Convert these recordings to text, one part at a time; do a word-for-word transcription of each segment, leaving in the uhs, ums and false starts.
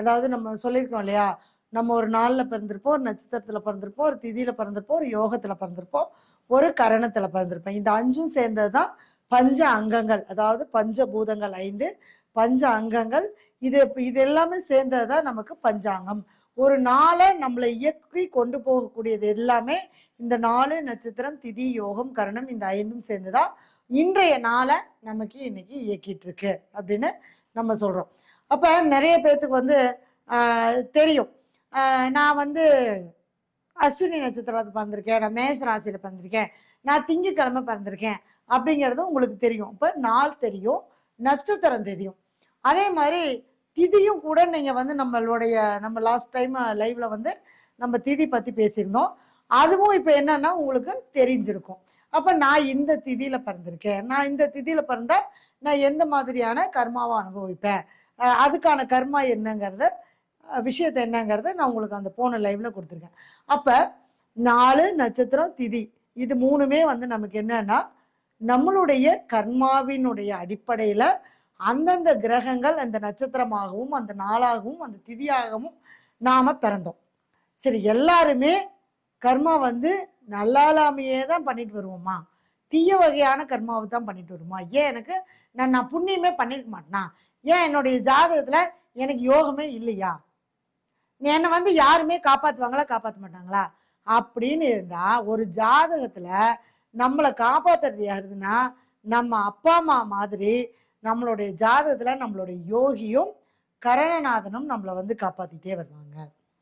அதாவது நம்ம சொல்லியிருக்கோம் இல்லையா, நம்ம ஒரு நாளில் பிறந்திருப்போம், ஒரு நட்சத்திரத்தில் பிறந்திருப்போம், ஒரு திதியில் பிறந்திருப்போம், ஒரு யோகத்தில் பிறந்திருப்போம், ஒரு கரணத்தில் பிறந்திருப்போம். இந்த அஞ்சும் சேர்ந்தது தான் பஞ்ச அங்கங்கள். அதாவது பஞ்சபூதங்கள் ஐந்து, பஞ்ச அங்கங்கள். இது இது எல்லாமே சேர்ந்தது தான் நமக்கு பஞ்சாங்கம். ஒரு நாளை நம்மளை இயக்கி கொண்டு போகக்கூடியது எல்லாமே இந்த நாலு நட்சத்திரம், திதி, யோகம், கரணம், இந்த ஐந்தும் சேர்ந்துதான் இன்றைய நாளை நமக்கு இன்னைக்கு இயக்கிட்டு இருக்கு அப்படின்னு நம்ம சொல்றோம். அப்ப நிறைய பேர்த்துக்கு வந்து ஆஹ் தெரியும், ஆஹ் நான் வந்து அஸ்வினி நட்சத்திரத்தை பிறந்திருக்கேன், நான் மேச ராசியில பிறந்திருக்கேன், நான் திங்கக்கிழமை பிறந்திருக்கேன் அப்படிங்கிறது உங்களுக்கு தெரியும். இப்ப நாள் தெரியும், நட்சத்திரம் தெரியும். அதே மாதிரி திதியும் கூட நீங்க வந்து நம்மளுடைய நம்ம லாஸ்ட் டைம் லைவ்ல வந்து நம்ம திதி பத்தி பேசியிருந்தோம். அதுவும் இப்ப என்னன்னா உங்களுக்கு தெரிஞ்சிருக்கும். அப்ப நான் இந்த திதியில பிறந்திருக்கேன், நான் இந்த திதியில பிறந்தா நான் எந்த மாதிரியான கர்மாவை அனுபவிப்பேன், அதுக்கான கர்மா என்னங்கிறத விஷயத்த என்னங்கிறத நான் உங்களுக்கு அந்த போன லைவ்ல கொடுத்துருக்கேன். அப்ப நாலு நட்சத்திரம் திதி இது மூணுமே வந்து நமக்கு என்னன்னா நம்மளுடைய கர்மாவினுடைய அடிப்படையில அந்தந்த கிரகங்கள் அந்த நட்சத்திரமாகவும் அந்த நாளாகவும் அந்த திதியாகவும் நாம பிறந்தோம். சரி, எல்லாருமே கர்மா வந்து நல்லாலாமையே தான் பண்ணிட்டு வருவோமா, தீய வகையான கர்மாவை தான் பண்ணிட்டு வருமா? ஏன் எனக்கு நான் நான் புண்ணியமே பண்ணிருக்க மாட்டேனா? ஏன் என்னுடைய ஜாதகத்துல எனக்கு யோகமே இல்லையா? என்னை வந்து யாருமே காப்பாத்துவாங்களா காப்பாற்ற மாட்டாங்களா அப்படின்னு இருந்தா, ஒரு ஜாதகத்துல நம்மளை காப்பாத்துறது யாருதுன்னா நம்ம அப்பா அம்மா மாதிரி நம்மளுடைய ஜாதகத்துல நம்மளுடைய யோகியும் கரணநாதனும் நம்மளை வந்து காப்பாத்திட்டே வருவாங்க.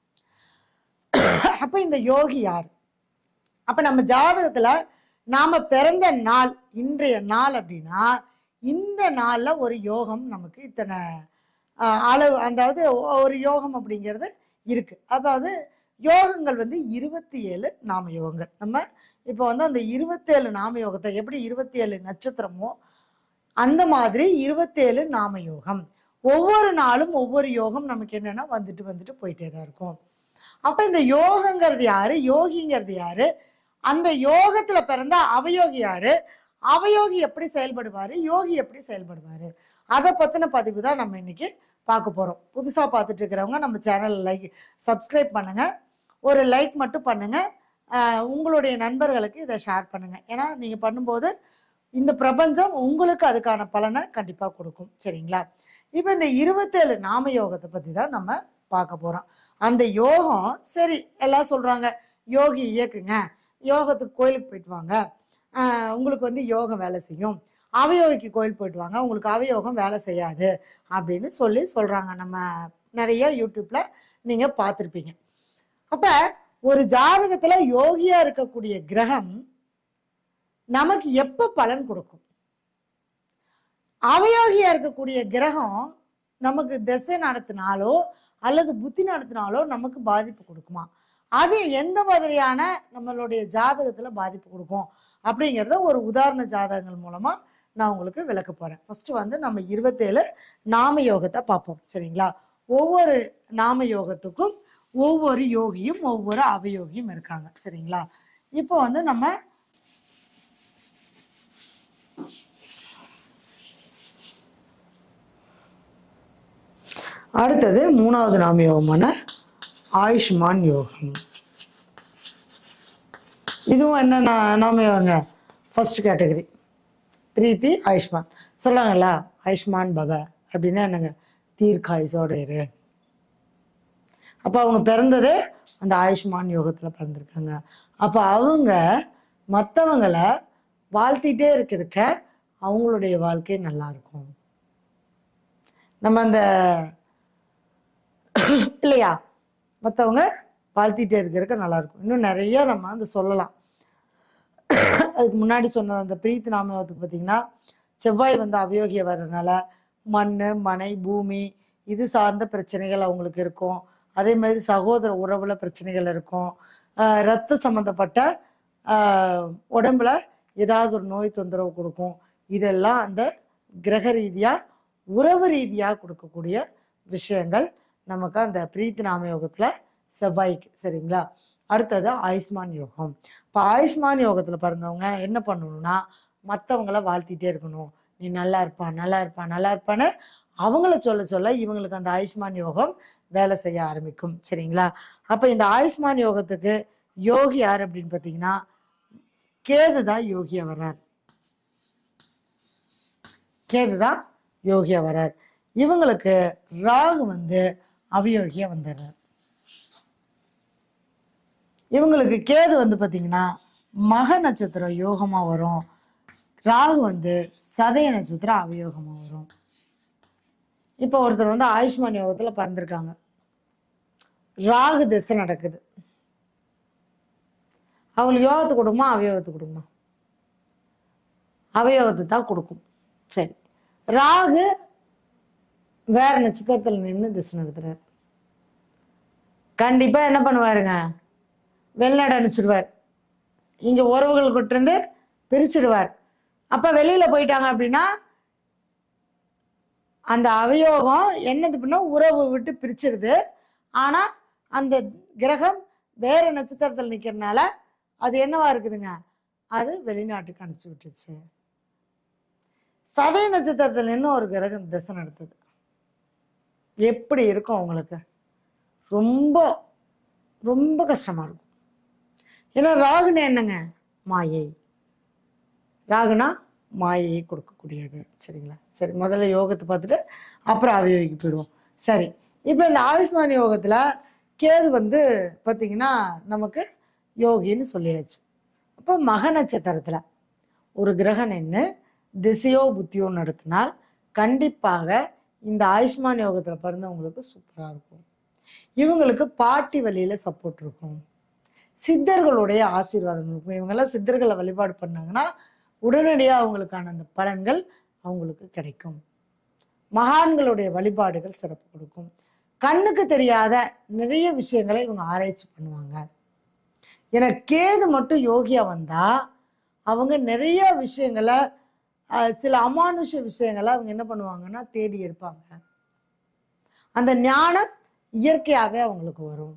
அப்ப இந்த யோகி யார்? அப்ப நம்ம ஜாதகத்துல நாம பிறந்த நாள் இன்றைய நாள் அப்படின்னா இந்த நாள்ல ஒரு யோகம் நமக்கு இத்தனை அளவு, அதாவது ஒரு யோகம் அப்படிங்கிறது இருக்கு. அதாவது யோகங்கள் வந்து இருபத்தி ஏழு நாம யோகங்கள். நம்ம இப்போ வந்து அந்த இருபத்தி ஏழு நாம யோகத்தை எப்படி இருபத்தி ஏழு நட்சத்திரமோ அந்த மாதிரி இருபத்தி ஏழு நாம யோகம். ஒவ்வொரு நாளும் ஒவ்வொரு யோகம் நமக்கு என்னன்னா வந்துட்டு வந்துட்டு போயிட்டே தான் இருக்கும். அப்ப இந்த யோகங்கிறது யாரு, யோகிங்கிறது யாரு, அந்த யோகத்துல பிறந்த அவயோகி யாரு, அவயோகி எப்படி செயல்படுவாரு, யோகி எப்படி செயல்படுவாரு, அதை பத்தின பதிவு தான் நம்ம இன்னைக்கு பார்க்க போறோம். புதுசா பார்த்துட்டு இருக்கிறவங்க நம்ம சேனல் லைக் சப்ஸ்கிரைப் பண்ணுங்க, ஒரு லைக் மட்டும் பண்ணுங்க, உங்களுடைய நண்பர்களுக்கு இதை ஷேர் பண்ணுங்க. ஏன்னா நீங்க பண்ணும்போது இந்த பிரபஞ்சம் உங்களுக்கு அதுக்கான பலனை கண்டிப்பா கொடுக்கும். சரிங்களா? இப்ப இந்த இருபத்தேழு நாம யோகத்தை பத்தி தான் நம்ம பார்க்க போறோம். அந்த யோகம் சரி எல்லாம் சொல்றாங்க யோகி இயக்குங்க, யோகத்துக்கு கோயிலுக்கு போயிட்டு வாங்க, ஆஹ் உங்களுக்கு வந்து யோகம் வேலை செய்யும், அவயோகிக்கு கோயில் போயிட்டு வாங்க உங்களுக்கு அவயோகம் வேலை செய்யாது அப்படின்னு சொல்லி சொல்றாங்க. நம்ம நிறைய யூடியூப்ல நீங்க பார்த்துருப்பீங்க. அப்ப ஒரு ஜாதகத்துல யோகியா இருக்கக்கூடிய கிரகம் நமக்கு எப்ப பலன் கொடுக்கும்? அவயோகியா இருக்கக்கூடிய கிரகம் நமக்கு திசை நடத்தினாலோ அல்லது புத்தி நடத்தினாலோ நமக்கு பாதிப்பு கொடுக்குமா? அது எந்த மாதிரியான நம்மளுடைய ஜாதகத்துல பாதிப்பு கொடுக்கும் அப்படிங்கிறத ஒரு உதாரண ஜாதகங்கள் மூலமா நான் உங்களுக்கு விளக்க போறேன். ஃபர்ஸ்ட் வந்து நம்ம இருபத்தேழு நாம யோகத்தை பார்ப்போம். சரிங்களா? ஒவ்வொரு நாம யோகத்துக்கும் ஒவ்வொரு யோகியும் ஒவ்வொரு அவயோகியும் இருக்காங்க. சரிங்களா? இப்போ வந்து நம்ம அடுத்தது மூணாவது நாம யோகமான ஆயுஷ்மான் யோகம். இதுவும் என்ன நாம யோகங்க? First category Preethi Ayushman. சொல்றாங்களா ஆயுஷ்மான் பவ அப்படின்னா என்னங்க? தீர்க்காயுசோட இரு. அப்ப அவங்க பிறந்ததே அந்த ஆயுஷ்மான் யோகத்துல பிறந்திருக்காங்க. அப்ப அவங்க மற்றவங்களை வாழ்த்திட்டே இருக்க இருக்க அவங்களுடைய வாழ்க்கை நல்லா இருக்கும். நம்ம அந்த இல்லையா, மற்றவங்க வாழ்த்திட்டே இருக்க இருக்க நல்லா இருக்கும். இன்னும் நிறைய நம்ம அந்த சொல்லலாம். அதுக்கு முன்னாடி சொன்ன அந்த பிரீத்தி நாமயோகத்துக்கு பார்த்தீங்கன்னா செவ்வாய் வந்து அவயோகிய வர்றதுனால மண் மனை பூமி இது சார்ந்த பிரச்சனைகள் அவங்களுக்கு இருக்கும். அதே மாதிரி சகோதர உறவுல பிரச்சனைகள் இருக்கும். ஆஹ் ரத்த சம்பந்தப்பட்ட ஆஹ் உடம்புல ஏதாவது ஒரு நோய் தொந்தரவு கொடுக்கும். இதெல்லாம் அந்த கிரக ரீதியா உறவு ரீதியா கொடுக்கக்கூடிய விஷயங்கள் நமக்கு அந்த பிரீத்தி நாம யோகத்துல செவ்வாய்க்கு. சரிங்களா? அடுத்தது ஆயுஷ்மான் யோகம். இப்போ ஆயுஷ்மான் யோகத்துல பிறந்தவங்க என்ன பண்ணணும்னா மற்றவங்கள வாழ்த்திட்டே இருக்கணும். நீ நல்லா இருப்பா நல்லா இருப்பா நல்லா இருப்பான்னு அவங்கள சொல்ல சொல்ல இவங்களுக்கு அந்த ஆயுஷ்மான் யோகம் வேலை செய்ய ஆரம்பிக்கும். சரிங்களா? அப்ப இந்த ஆயுஷ்மான் யோகத்துக்கு யோகி யார் அப்படின்னு பார்த்தீங்கன்னா கேது தான் யோகியா வர்றார். கேது தான் யோகியா வர்றார். இவங்களுக்கு ராகு வந்து அவயோகியா வந்துடுறார். இவங்களுக்கு கேது வந்து பார்த்தீங்கன்னா மக நட்சத்திரம் யோகமா வரும். ராகு வந்து சதய நட்சத்திரம் அவயோகமா வரும். இப்போ ஒருத்தர் வந்து ஆயுஷ்மான் யோகத்துல பிறந்திருக்காங்க. ராகு திசை நடக்குது. அவங்களுக்கு யோகத்தை கொடுக்குமா அவயோகத்தை கொடுக்குமா? அவயோகத்தை தான் கொடுக்கும். சரி, ராகு வேற நட்சத்திரத்தில் நின்று திசை நடத்துறாரு. கண்டிப்பா என்ன பண்ணுவாருங்க? வெளிநாடு அனுப்பிச்சிடுவார். இங்க உறவுகள் கிட்ட இருந்து பிரிச்சிடுவார். அப்ப வெளியில போயிட்டாங்க அப்படின்னா அந்த அவயோகம் என்னது பண்ணா உறவு விட்டு பிரிச்சிருது. ஆனா அந்த கிரகம் வேற நட்சத்திரத்தில் நிக்கிறதுனால அது என்னவா இருக்குதுங்க? அது வெளிநாட்டுக்கு அனுப்பிச்சு விட்டுருச்சு. சதய நட்சத்திரத்தில் நின்று ஒரு கிரகம் திசை நடத்துது. எப்படி இருக்கும் அவங்களுக்கு? ரொம்ப ரொம்ப கஷ்டமா இருக்கும். ஏன்னா ராகுனா என்னங்க? மாயை. ராகுனா மாயையை கொடுக்கக்கூடியது. சரிங்களா? சரி, முதல்ல யோகத்தை பார்த்துட்டு அப்புறம் அவயோகிக்கு போயிடுவோம். சரி, இப்போ இந்த ஆயுஷ்மான் யோகத்துல கேது வந்து பார்த்தீங்கன்னா நமக்கு யோகின்னு சொல்லியாச்சு. அப்போ மக நட்சத்திரத்துல ஒரு கிரகம் நின்று திசையோ புத்தியோ நடத்தினால் கண்டிப்பாக இந்த ஆயுஷ்மான் யோகத்துல பிறந்தவங்களுக்கு சூப்பரா இருக்கும். இவங்களுக்கு பாட்டி வழியில சப்போர்ட் இருக்கும். சித்தர்களுடைய ஆசீர்வாதம் இருக்கும். இவங்கெல்லாம் சித்தர்களை வழிபாடு பண்ணாங்கன்னா உடனடியாக அவங்களுக்கான அந்த பலன்கள் அவங்களுக்கு கிடைக்கும். மகான்களுடைய வழிபாடுகள் சிறப்பு கொடுக்கும். கண்ணுக்கு தெரியாத நிறைய விஷயங்களை இவங்க ஆராய்ச்சி பண்ணுவாங்க. ஏன்னா கேது மட்டும் யோகியா வந்தா அவங்க நிறைய விஷயங்களை சில அமானுஷ விஷயங்களை அவங்க என்ன பண்ணுவாங்கன்னா தேடி எடுப்பாங்க. அந்த ஞானம் இயற்கையாவே அவங்களுக்கு வரும்.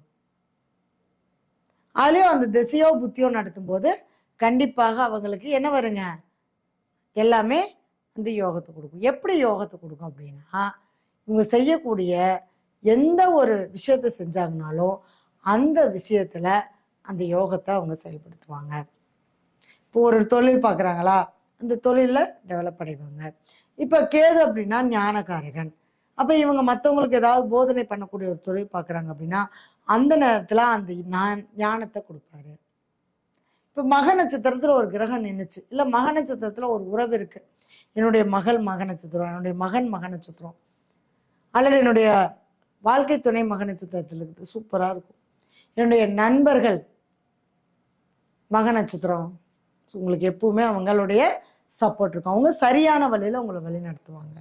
அதுலயும் அந்த திசையோ புத்தியோ நடத்தும் போது கண்டிப்பாக அவங்களுக்கு என்ன வருங்க? எல்லாமே அந்த யோகத்தை கொடுக்கும். எப்படி யோகத்தை கொடுக்கும் அப்படின்னா இவங்க செய்யக்கூடிய எந்த ஒரு விஷயத்த செஞ்சாங்கனாலும் அந்த விஷயத்துல அந்த யோகத்தை அவங்க செயல்படுத்துவாங்க. இப்போ ஒரு தொழில் பார்க்குறாங்களா, அந்த தொழில டெவலப் அடைவாங்க. இப்போ கேது அப்படின்னா ஞானகாரகன். அப்போ இவங்க மற்றவங்களுக்கு ஏதாவது போதனை பண்ணக்கூடிய ஒரு தொழில் பார்க்குறாங்க அப்படின்னா அந்த நேரத்தில் அந்த ஞானத்தை கொடுப்பாரு. இப்போ மக நட்சத்திரத்தில் ஒரு கிரகம் நின்றுச்சு, இல்லை மக நட்சத்திரத்தில் ஒரு உறவு இருக்கு, என்னுடைய மகள் மக நட்சத்திரம், என்னுடைய மகன் மக நட்சத்திரம், அல்லது என்னுடைய வாழ்க்கை துணை மக நட்சத்திரத்தில் இருக்குது, சூப்பராக இருக்கும். என்னுடைய நண்பர்கள் மக நட்சத்திரம், உங்களுக்கு எப்பவுமே அவங்களுடைய சப்போர்ட் இருக்கும். அவங்க சரியான வழியில் உங்களை வழி நடத்துவாங்க.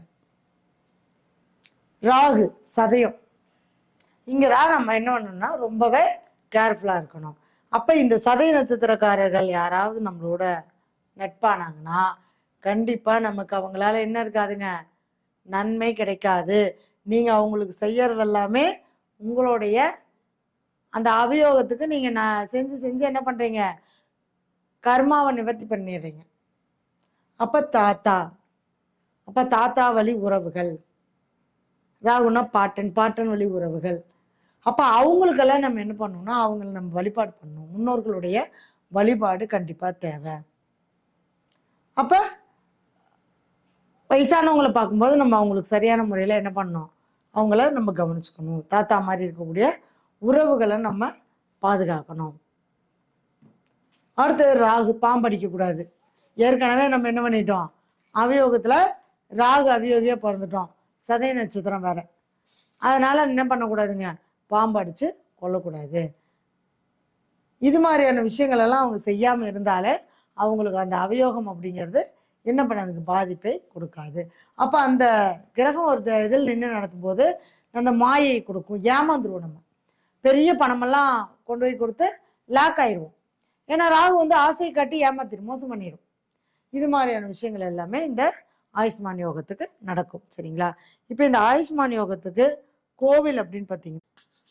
ராகு சதயம், இங்கே தான் நம்ம என்ன பண்ணணும்னா ரொம்பவே கேர்ஃபுல்லாக இருக்கணும். அப்போ இந்த சதய நட்சத்திரக்காரர்கள் யாராவது நம்மளோட நட்பானாங்கன்னா கண்டிப்பாக நமக்கு அவங்களால என்ன இருக்காதுங்க? நன்மை கிடைக்காது. நீங்கள் அவங்களுக்கு செய்யறதெல்லாமே உங்களுடைய அந்த அவயோகத்துக்கு நீங்கள் நான் செஞ்சு செஞ்சு என்ன பண்ணுறீங்க? கர்மாவை நிவர்த்தி பண்ணிடுறீங்க. அப்போ தாத்தா, அப்போ தாத்தா வழி உறவுகள், ராகுனா பாட்டன், பாட்டன் வழி உறவுகள். அப்போ அவங்களுக்கெல்லாம் நம்ம என்ன பண்ணணும்னா அவங்கள நம்ம வழிபாடு பண்ணணும். முன்னோர்களுடைய வழிபாடு கண்டிப்பாக தேவை. அப்போ வயசானவங்களை பார்க்கும்போது நம்ம அவங்களுக்கு சரியான முறையில் என்ன பண்ணணும்? அவங்கள நம்ம கவனிச்சுக்கணும். தாத்தா மாதிரி இருக்கக்கூடிய உறவுகளை நம்ம பாதுகாக்கணும். அடுத்தது ராகு, பாம்படிக்கக்கூடாது. ஏற்கனவே நம்ம என்ன பண்ணிட்டோம்? அவயோகத்தில் ராகு அவியோகியாக பிறந்துட்டோம். சதய நட்சத்திரம் வேற. அதனால என்ன பண்ணக்கூடாதுங்க? பாம்பு அடிச்சு கொல்லக்கூடாது. இது மாதிரியான விஷயங்கள் எல்லாம் அவங்க செய்யாமல் இருந்தாலே அவங்களுக்கு அந்த அவயோகம் அப்படிங்கிறது என்ன பண்ணதுக்கு பாதிப்பை கொடுக்காது. அப்போ அந்த கிரகம் ஒரு இதில் நின்று நடத்தும் போது அந்த மாயை கொடுக்கும். ஏமாந்துருவோம். நம்ம பெரிய பணமெல்லாம் கொண்டு போய் கொடுத்து லாக் ஆயிடுவோம். ஏன்னா ராகு வந்து ஆசையை காட்டி ஏமாத்திடும், மோசம் பண்ணிடும். இது மாதிரியான விஷயங்கள் எல்லாமே இந்த ஆயுஷ்மான் யோகத்துக்கு நடக்கும். சரிங்களா? இப்போ இந்த ஆயுஷ்மான் யோகத்துக்கு கோவில் அப்படின்னு பார்த்தீங்கன்னா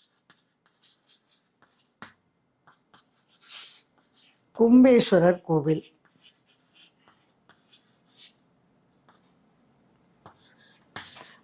கும்பேஸ்வரர் கோவில்.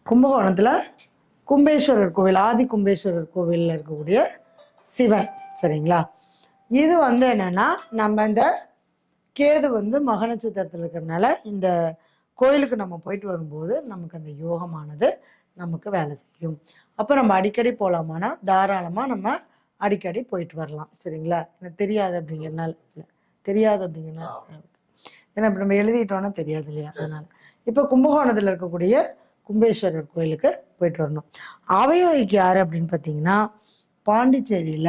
கும்பகோணத்தில் கும்பேஸ்வரர் கோவில், ஆதி கும்பேஸ்வரர் கோவிலில் இருக்கக்கூடிய சிவன். சரிங்களா? இது வந்து என்னென்னா, நம்ம இந்த கேது வந்து மக நட்சத்திரத்தில் இருக்கிறதுனால இந்த கோயிலுக்கு நம்ம போயிட்டு வரும்போது நமக்கு அந்த யோகமானது நமக்கு வேலை செய்யும். அப்போ நம்ம அடிக்கடி போகலாமான்னா தாராளமாக நம்ம அடிக்கடி போயிட்டு வரலாம். சரிங்களா? எனக்கு தெரியாது அப்படிங்கிறனால இல்லை, தெரியாது அப்படிங்கிறனால, ஏன்னா இப்போ நம்ம எழுதிட்டோன்னா தெரியாது இல்லையா, அதனால். இப்போ கும்பகோணத்தில் இருக்கக்கூடிய கும்பேஸ்வரர் கோயிலுக்கு போயிட்டு வரணும். அவையோகிக்கு யார் அப்படின்னு பார்த்தீங்கன்னா, பாண்டிச்சேரியில்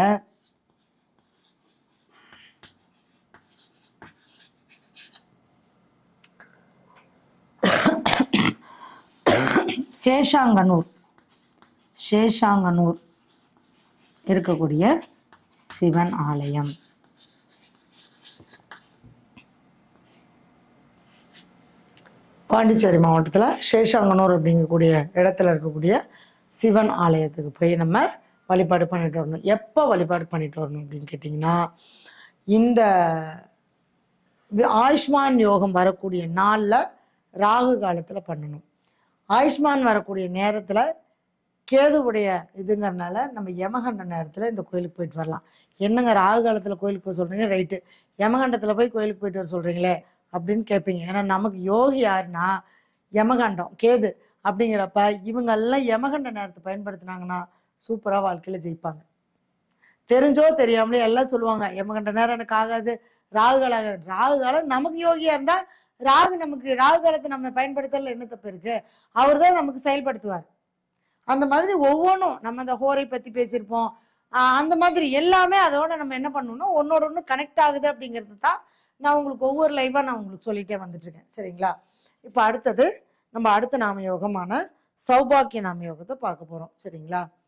சேஷாங்கனூர் சேஷாங்கனூர் இருக்கக்கூடிய சிவன் ஆலயம். பாண்டிச்சேரி மாவட்டத்தில் சேஷாங்கனூர் அப்படிங்கக்கூடிய இடத்துல இருக்கக்கூடிய சிவன் ஆலயத்துக்கு போய் நம்ம வழிபாடு பண்ணிட்டு வரணும். எப்போ வழிபாடு பண்ணிட்டு வரணும் அப்படின்னு கேட்டிங்கன்னா, இந்த ஆயுஷ்மான் யோகம் வரக்கூடிய நாளில் ராகு காலத்தில் பண்ணணும். ஆயுஷ்மான் வரக்கூடிய நேரத்தில் கேதுவுடைய இதுங்கிறதுனால நம்ம யமகண்ட நேரத்தில் இந்த கோயிலுக்கு போயிட்டு வரலாம். என்னங்க ராகு காலத்தில் கோயிலுக்கு போய் சொல்கிறீங்க, ரைட்டு, யமகண்டத்தில் போய் கோயிலுக்கு போயிட்டு வர சொல்கிறீங்களே அப்படின்னு கேட்பீங்க. ஏன்னா நமக்கு யோகி யாருன்னா யமகண்டம் கேது. அப்படிங்கிறப்ப இவங்கெல்லாம் யமகண்ட நேரத்தை பயன்படுத்தினாங்கன்னா சூப்பராக வாழ்க்கையில் ஜெயிப்பாங்க. தெரிஞ்சோ தெரியாமலே எல்லாம் சொல்லுவாங்க யமகண்ட நேரம் எனக்கு ஆகாது, ராகு காலம் ஆகாது. ராகு காலம் நமக்கு யோகியா இருந்தால் ராகு நமக்கு ராகு காலத்தை நம்ம பயன்படுத்தல என்ன தப்பு இருக்கு? அவர் தான் நமக்கு செயல்படுத்துவார். அந்த மாதிரி ஒவ்வொன்றும் நம்ம அந்த ஹோரை பற்றி பேசியிருப்போம். அந்த மாதிரி எல்லாமே அதோட நம்ம என்ன பண்ணணும்னா ஒன்னோட ஒன்று கனெக்ட் ஆகுது அப்படிங்கிறது தான் நான் உங்களுக்கு ஒவ்வொரு லைவாக நான் உங்களுக்கு சொல்லிட்டே வந்துட்டு இருக்கேன். சரிங்களா? இப்போ அடுத்தது நம்ம அடுத்த நாம யோகமான சௌபாக்கிய நாம யோகத்தை பார்க்க போகிறோம். சரிங்களா?